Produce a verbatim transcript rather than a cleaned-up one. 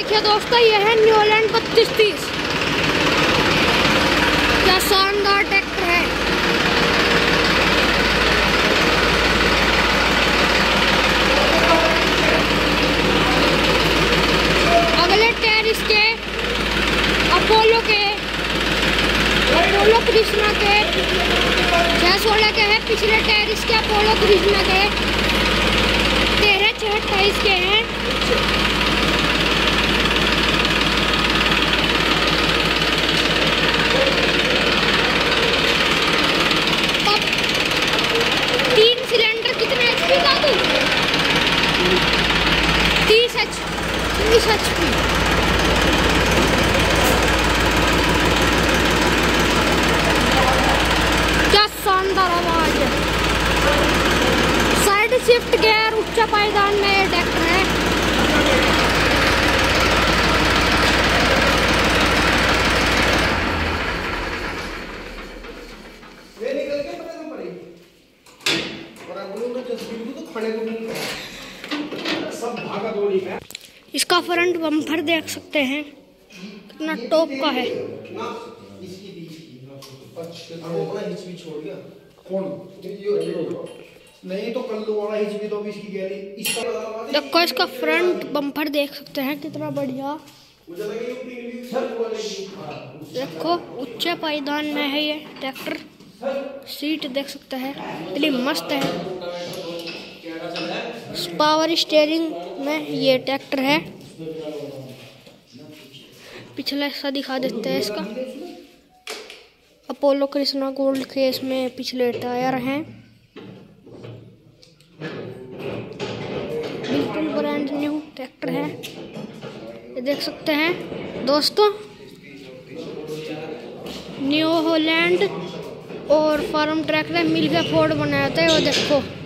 देखिए दोस्तों, ये है न्यू हॉलैंड बत्तीस तीस। क्या शानदार ट्रैक्टर है। अगले टायर इसके अपोलो के अपोलो कृष्णा के छह सोलह के हैं। पिछले टायर इसके अपोलो कृष्णा के तेरह छह अट्ठाईस के हैं। तीन सिलेंडर कितने एचपी का दूं? तीस एच तीस एचपी। क्या शानदार आवाज है। साइड शिफ्ट गियर, उच्च पायदान में ये ट्रैक्टर है। इसका फ्रंट बम्पर देख सकते हैं, कितना टॉप का है। नहीं तो कल वाला हिच भी तो अभी इसकी गैली इसका देखो, इसका फ्रंट बम्पर देख सकते हैं, कितना बढ़िया। देखो, उच्च पायदान में है ये ट्रैक्टर। सीट देख सकते हैं, इतनी मस्त है। पावर स्टीयरिंग में ये ट्रैक्टर है। पिछला हिस्सा दिखा देते हैं इसका। अपोलो कृष्णा गोल्ड केस में पिछले टायर हैं। बिल्कुल ब्रांड न्यू ट्रैक्टर है, ये देख सकते हैं दोस्तों। न्यू हॉलैंड और फार्म ट्रैक्टर मिलकर फोर्ड बनाया था, वो देखो।